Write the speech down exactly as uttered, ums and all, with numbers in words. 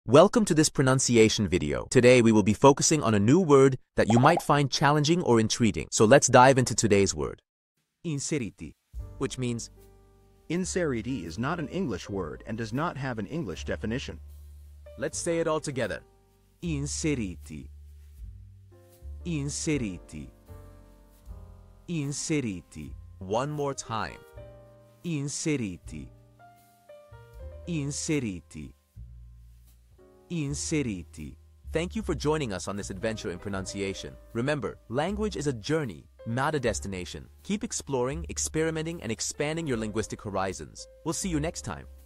Welcome to this pronunciation video. Today we will be focusing on a new word that you might find challenging or intriguing. So let's dive into today's word. Inseriti, which means Inseriti is not an English word and does not have an English definition. let's say it all together. Inseriti. Inseriti. Inseriti. One more time. Inseriti. Inseriti. Inseriti. Thank you for joining us on this adventure in pronunciation. Remember, language is a journey, not a destination. Keep exploring, experimenting, and expanding your linguistic horizons. We'll see you next time.